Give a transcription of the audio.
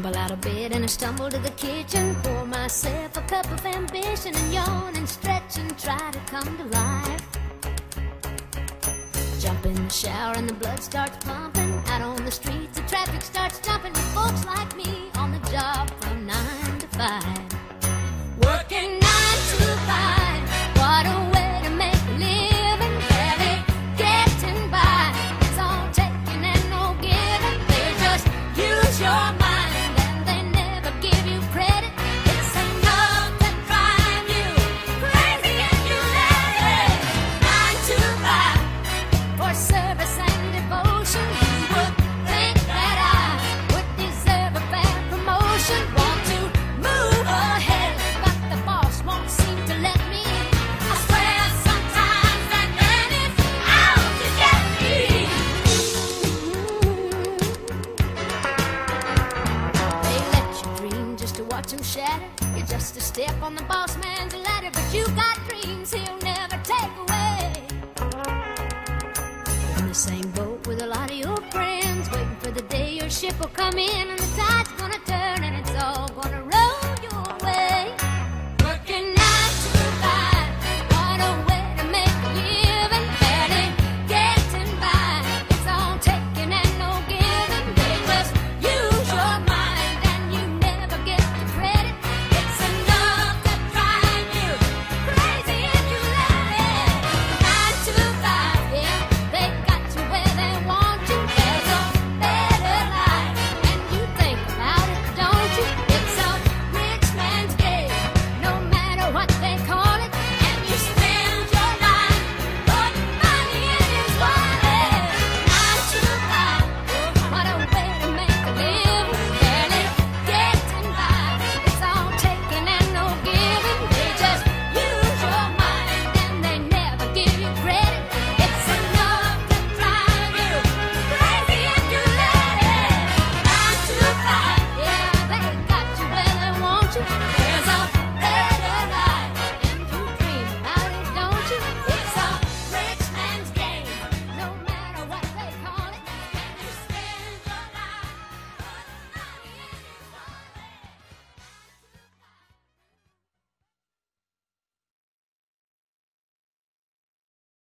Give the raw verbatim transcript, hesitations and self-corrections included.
Tumble out of bed and I stumble to the kitchen, pour myself a cup of ambition and yawn and stretch and try to come to life. Jump in the shower and the blood starts pumping. Out on the streets the traffic starts jumping with folks like me on the job from nine to five. Working nine to five, what a way to make a living, barely getting by. It's all taking and no giving. They just use your mind. Watch him shatter. You're just a step on the boss man's ladder, but you got dreams he'll never take away. You're in the same boat with a lot of your friends, waiting for the day your ship will come in and the tide